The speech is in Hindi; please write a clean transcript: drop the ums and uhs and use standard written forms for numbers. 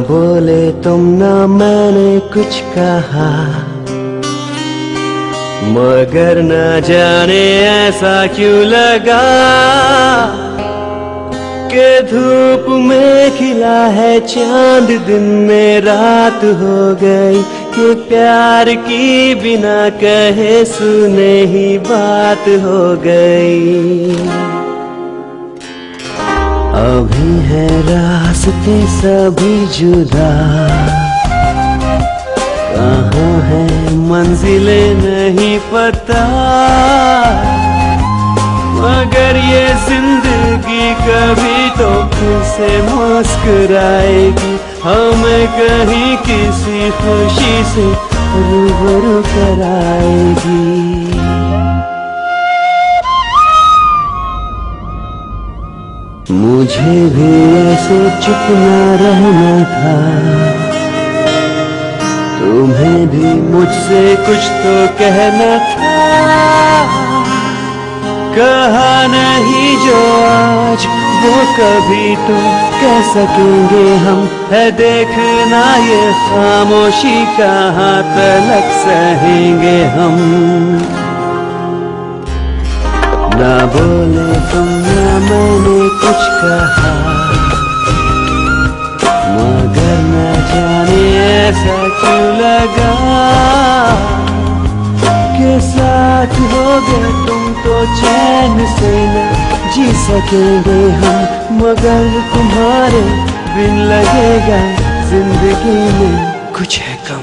बोले तुम ना मैंने कुछ कहा, मगर न जाने ऐसा क्यों लगा कि धूप में खिला है चांद, दिन में रात हो गई कि प्यार की बिना कहे सुने ही बात हो गई। अभी है रास्ते सभी जुदा, कहाँ है मंजिलें नहीं पता, मगर ये जिंदगी कभी तो फिर से मुस्कुराएगी, हमें कहीं किसी खुशी से रूबरू कराएगी। मुझे भी ऐसे चुप ना रहना था, तुम्हें भी मुझसे कुछ तो कहना था, कहा नहीं जो आज वो कभी तो कह सकेंगे हम, है देखना ये खामोशी कहाँ तलक सहेंगे हम। ना बोले तुम ना मैंने कुछ कहा, मगर न जाने ऐसा क्यों लगा के साथ हो गए तुम तो चैन से न जी सकेंगे हम, मगर तुम्हारे बिन लगेगा जिंदगी में कुछ है कम।